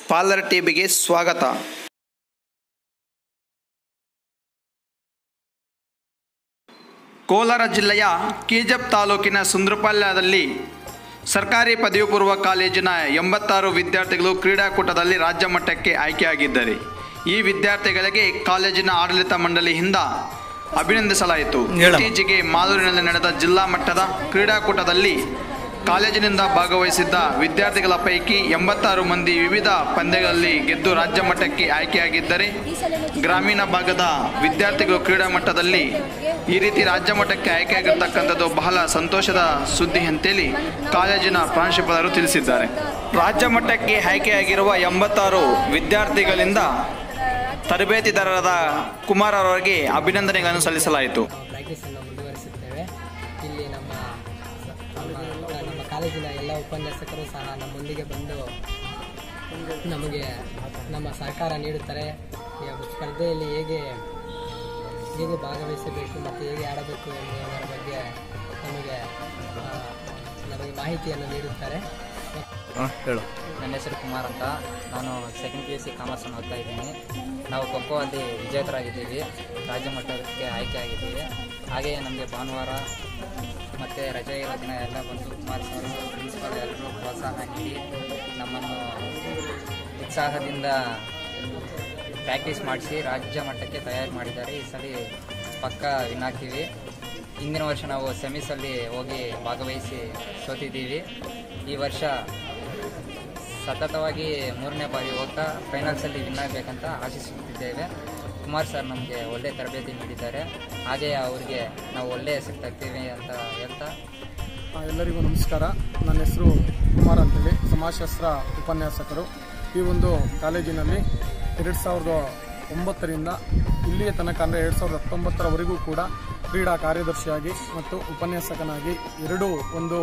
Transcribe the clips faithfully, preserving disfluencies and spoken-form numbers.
ಪಾಲರ್ ಟಿವಿಗೆ ಸ್ವಾಗತ. ಕೋಲಾರ ಜಿಲ್ಲೆಯ ಕೆಜಿಎಫ್ ತಾಲೂಕಿನ ಸುಂದ್ರಪಾಳ್ಯದಲ್ಲಿ ಸರ್ಕಾರಿ ಪದವಿ ಪೂರ್ವ ಕಾಲೇಜಿನ ಎಂಬತ್ತಾರು ವಿದ್ಯಾರ್ಥಿಗಳು ಕ್ರೀಡಾಕೂಟದಲ್ಲಿ ರಾಜ್ಯ ಮಟ್ಟಕ್ಕೆ ಆಯ್ಕೆಯಾಗಿದ್ದಾರೆ. ಈ ವಿದ್ಯಾರ್ಥಿಗಳಿಗೆ ಕಾಲೇಜಿನ ಆಡಳಿತ ಮಂಡಳಿಯಿಂದ ಅಭಿನಂದಿಸಲಾಯಿತು. ಇತ್ತೀಚೆಗೆ ಮಾಲೂರಿನಲ್ಲಿ ನಡೆದ ಜಿಲ್ಲಾ ಮಟ್ಟದ ಕ್ರೀಡಾಕೂಟದಲ್ಲಿ ಕಾಲೇಜಿನಿಂದ ಭಾಗವಹಿಸಿದ್ದ ವಿದ್ಯಾರ್ಥಿಗಳ ಪೈಕಿ ಎಂಬತ್ತಾರು ಮಂದಿ ವಿವಿಧ ಪಂದ್ಯಗಳಲ್ಲಿ ಗೆದ್ದು ರಾಜ್ಯ ಮಟ್ಟಕ್ಕೆ ಆಯ್ಕೆಯಾಗಿದ್ದರೆ, ಗ್ರಾಮೀಣ ಭಾಗದ ವಿದ್ಯಾರ್ಥಿಗಳು ಕ್ರೀಡಾ ಮಟ್ಟದಲ್ಲಿ ಈ ರೀತಿ ರಾಜ್ಯ ಮಟ್ಟಕ್ಕೆ ಆಯ್ಕೆಯಾಗಿರ್ತಕ್ಕಂಥದ್ದು ಬಹಳ ಸಂತೋಷದ ಸುದ್ದಿ ಅಂತೇಳಿ ಕಾಲೇಜಿನ ಪ್ರಾಂಶುಪಾಲರು ತಿಳಿಸಿದ್ದಾರೆ. ರಾಜ್ಯ ಮಟ್ಟಕ್ಕೆ ಆಯ್ಕೆಯಾಗಿರುವ ಎಂಬತ್ತಾರು ವಿದ್ಯಾರ್ಥಿಗಳಿಂದ ತರಬೇತಿದಾರರಾದ ಕುಮಾರ್ ಅವರಿಗೆ ಅಭಿನಂದನೆಗಳನ್ನು ಸಲ್ಲಿಸಲಾಯಿತು. ಇಲ್ಲಿ ನಮ್ಮ ನಮ್ಮ ಕಾಲೇಜಿನ ಎಲ್ಲ ಉಪನ್ಯಾಸಕರು ಸಹ ನಮ್ಮೊಂದಿಗೆ ಬಂದು ನಮಗೆ ನಮ್ಮ ಸಹಕಾರ ನೀಡುತ್ತಾರೆ. ಸ್ಪರ್ಧೆಯಲ್ಲಿ ಹೇಗೆ ಹೇಗೆ ಭಾಗವಹಿಸಬೇಕು ಮತ್ತು ಹೇಗೆ ಆಡಬೇಕು ಎನ್ನುವುದರ ಬಗ್ಗೆ ನಮಗೆ ನಮಗೆ ಮಾಹಿತಿಯನ್ನು ನೀಡುತ್ತಾರೆ. ಹೇಳು. ನನ್ನ ಹೆಸರು ಕುಮಾರ್ ಅಂತ. ನಾನು ಸೆಕೆಂಡ್ ಪಿ ಯು ಸಿ ಕಾಮರ್ಸನ್ನು ಓದ್ತಾ ಇದ್ದೀನಿ. ನಾವು ಖೋ ಖೋ ಅಲ್ಲಿ ವಿಜೇತರಾಗಿದ್ದೀವಿ, ರಾಜ್ಯ ಮಟ್ಟಕ್ಕೆ ಆಯ್ಕೆ ಆಗಿದ್ದೀವಿ. ಹಾಗೆಯೇ ನಮಗೆ ಭಾನುವಾರ ಮತ್ತು ರಜೆ ಇರೋ ದಿನ ಎಲ್ಲ ಬಂದು ಕುಮಾರ್ ಸರ್ ಪ್ರಿನ್ಸಿಪಾಲ್ ಎಲ್ಲರೂ ಪ್ರೋತ್ಸಾಹ ನೀಡಿ ನಮ್ಮನ್ನು ಉತ್ಸಾಹದಿಂದ ಪ್ರಾಕ್ಟೀಸ್ ಮಾಡಿಸಿ ರಾಜ್ಯ ಮಟ್ಟಕ್ಕೆ ತಯಾರು ಮಾಡಿದ್ದಾರೆ. ಈ ಸಲ ಪಕ್ಕ ವಿನ್ ಆಗ್ತೀವಿ. ಹಿಂದಿನ ವರ್ಷ ನಾವು ಸೆಮೀಸಲ್ಲಿ ಹೋಗಿ ಭಾಗವಹಿಸಿ ಸೋತಿದ್ದೀವಿ. ಈ ವರ್ಷ ಸತತವಾಗಿ ಮೂರನೇ ಬಾರಿ ಹೋಗ್ತಾ ಫೈನಲ್ಸಲ್ಲಿ ವಿನ್ ಆಗಬೇಕಂತ ಆಶಿಸುತ್ತಿದ್ದೇವೆ. ಕುಮಾರ್ ಸರ್ ನಮಗೆ ಒಳ್ಳೆಯ ತರಬೇತಿ ನೀಡಿದ್ದಾರೆ. ಹಾಗೆಯೇ ಅವರಿಗೆ ನಾವು ಒಳ್ಳೆಯ ಹೆಸರು ತರ್ತೀವಿ ಅಂತ ಹೇಳ್ತಾ. ಎಲ್ಲರಿಗೂ ನಮಸ್ಕಾರ. ನನ್ನ ಹೆಸರು ಕುಮಾರ್ ಅಂತೇಳಿ, ಸಮಾಜಶಾಸ್ತ್ರ ಉಪನ್ಯಾಸಕರು. ಈ ಒಂದು ಕಾಲೇಜಿನಲ್ಲಿ ಎರಡು ಸಾವಿರದ ಒಂಬತ್ತರಿಂದ ಇಲ್ಲಿಯ ತನಕ ಅಂದರೆ ಎರಡು ಸಾವಿರದ ಹತ್ತೊಂಬತ್ತರವರೆಗೂ ಕೂಡ ಕ್ರೀಡಾ ಕಾರ್ಯದರ್ಶಿಯಾಗಿ ಮತ್ತು ಉಪನ್ಯಾಸಕನಾಗಿ ಎರಡೂ ಒಂದು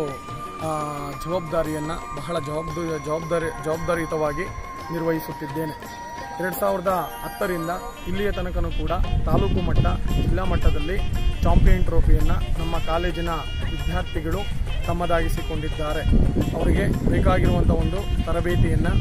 ಜವಾಬ್ದಾರಿಯನ್ನು ಬಹಳ ಜವಾಬ್ದಾರಿ ಜವಾಬ್ದಾರಿ ಜವಾಬ್ದಾರಿಯುತವಾಗಿ ನಿರ್ವಹಿಸುತ್ತಿದ್ದೇನೆ. ಎರಡು ಸಾವಿರದ ಹತ್ತರಿಂದ ಇಲ್ಲಿಯ ತನಕನೂ ಕೂಡ ತಾಲೂಕು ಮಟ್ಟ, ಜಿಲ್ಲಾ ಮಟ್ಟದಲ್ಲಿ ಚಾಂಪಿಯನ್ ಟ್ರೋಫಿಯನ್ನು ನಮ್ಮ ಕಾಲೇಜಿನ ವಿದ್ಯಾರ್ಥಿಗಳು ತಮ್ಮದಾಗಿಸಿಕೊಂಡಿದ್ದಾರೆ. ಅವರಿಗೆ ಬೇಕಾಗಿರುವಂಥ ಒಂದು ತರಬೇತಿಯನ್ನು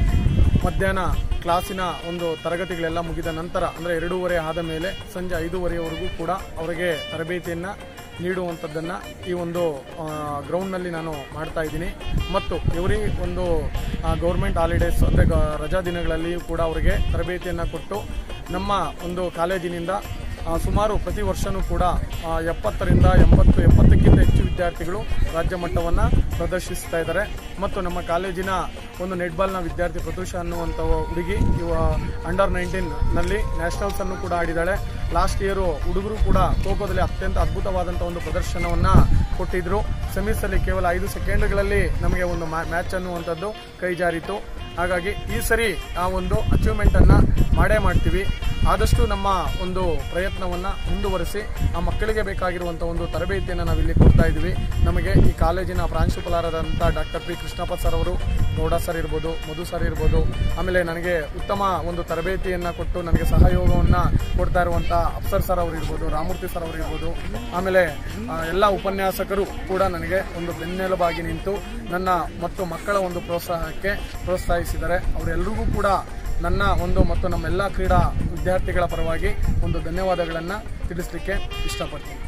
ಮಧ್ಯಾಹ್ನ ಕ್ಲಾಸಿನ ಒಂದು ತರಗತಿಗಳೆಲ್ಲ ಮುಗಿದ ನಂತರ ಅಂದರೆ ಎರಡೂವರೆ ಆದ ಮೇಲೆ ಸಂಜೆ ಐದೂವರೆಯವರೆಗೂ ಕೂಡ ಅವರಿಗೆ ತರಬೇತಿಯನ್ನು ನೀಡುವಂಥದ್ದನ್ನು ಈ ಒಂದು ಗ್ರೌಂಡ್ನಲ್ಲಿ ನಾನು ಮಾಡ್ತಾ ಇದ್ದೀನಿ. ಮತ್ತು ಎವ್ರಿ ಒಂದು ಗೌರ್ಮೆಂಟ್ ಹಾಲಿಡೇಸ್ ಅಂದರೆ ರಜಾ ದಿನಗಳಲ್ಲಿಯೂ ಕೂಡ ಅವರಿಗೆ ತರಬೇತಿಯನ್ನು ಕೊಟ್ಟು ನಮ್ಮ ಒಂದು ಕಾಲೇಜಿನಿಂದ ಸುಮಾರು ಪ್ರತಿ ವರ್ಷವೂ ಕೂಡ ಎಪ್ಪತ್ತರಿಂದ ಎಂಬತ್ತು ಎಪ್ಪತ್ತಕ್ಕಿಂತ ಹೆಚ್ಚು ವಿದ್ಯಾರ್ಥಿಗಳು ರಾಜ್ಯ ಮಟ್ಟವನ್ನು ಪ್ರದರ್ಶಿಸ್ತಾ ಇದ್ದಾರೆ. ಮತ್ತು ನಮ್ಮ ಕಾಲೇಜಿನ ಒಂದು ನೆಟ್ಬಾಲ್ನ ವಿದ್ಯಾರ್ಥಿ ಪ್ರತುಷ ಅನ್ನುವಂಥ ಹುಡುಗಿ ಇವ ಅಂಡರ್ ನೈನ್ಟೀನ್ನಲ್ಲಿ ನ್ಯಾಷನಲ್ಸನ್ನು ಕೂಡ ಆಡಿದ್ದಾಳೆ. ಲಾಸ್ಟ್ ಇಯರು ಹುಡುಗರು ಕೂಡ ಖೋ ಖೋದಲ್ಲಿ ಅತ್ಯಂತ ಅದ್ಭುತವಾದಂಥ ಒಂದು ಪ್ರದರ್ಶನವನ್ನು ಕೊಟ್ಟಿದ್ದರು. ಸೆಮೀಸಲ್ಲಿ ಕೇವಲ ಐದು ಸೆಕೆಂಡ್ಗಳಲ್ಲಿ ನಮಗೆ ಒಂದು ಮ್ಯಾಚ್ ಅನ್ನುವಂಥದ್ದು ಕೈ ಜಾರಿತು. ಹಾಗಾಗಿ ಈ ಸರಿ ಆ ಒಂದು ಅಚೀವ್ಮೆಂಟನ್ನು ಮಾಡೇ ಮಾಡ್ತೀವಿ. ಆದಷ್ಟು ನಮ್ಮ ಒಂದು ಪ್ರಯತ್ನವನ್ನು ಮುಂದುವರಿಸಿ ಆ ಮಕ್ಕಳಿಗೆ ಬೇಕಾಗಿರುವಂಥ ಒಂದು ತರಬೇತಿಯನ್ನು ನಾವಿಲ್ಲಿ ಕೊಡ್ತಾ ಇದ್ದೀವಿ. ನಮಗೆ ಈ ಕಾಲೇಜಿನ ಪ್ರಾಂಶುಪಾಲರಾದಂಥ ಡಾಕ್ಟರ್ ಪಿ ಕೃಷ್ಣಪ್ಪ ಸರ್ ಅವರು, ಗೌಡ ಸರ್ ಇರ್ಬೋದು, ಮಧು ಸರ್ ಇರ್ಬೋದು, ಆಮೇಲೆ ನನಗೆ ಉತ್ತಮ ಒಂದು ತರಬೇತಿಯನ್ನು ಕೊಟ್ಟು ನನಗೆ ಸಹಯೋಗವನ್ನು ಕೊಡ್ತಾ ಇರುವಂಥ ಅಫ್ಸರ್ ಸರ್ ಅವರು ಇರ್ಬೋದು, ರಾಮೂರ್ತಿ ಸರ್ ಅವರು ಇರ್ಬೋದು, ಆಮೇಲೆ ಎಲ್ಲ ಉಪನ್ಯಾಸಕರು ಕೂಡ ನನಗೆ ಒಂದು ಬೆನ್ನೆಲುಬಾಗಿ ನಿಂತು ನನ್ನ ಮತ್ತು ಮಕ್ಕಳ ಒಂದು ಪ್ರೋತ್ಸಾಹಕ್ಕೆ ಪ್ರೋತ್ಸಾಹಿಸಿದ್ದಾರೆ. ಅವರೆಲ್ಲರಿಗೂ ಕೂಡ ನನ್ನ ಒಂದು ಮತ್ತು ನಮ್ಮೆಲ್ಲ ಕ್ರೀಡಾ ವಿದ್ಯಾರ್ಥಿಗಳ ಪರವಾಗಿ ಒಂದು ಧನ್ಯವಾದಗಳನ್ನು ತಿಳಿಸಲಿಕ್ಕೆ ಇಷ್ಟಪಡ್ತೀನಿ.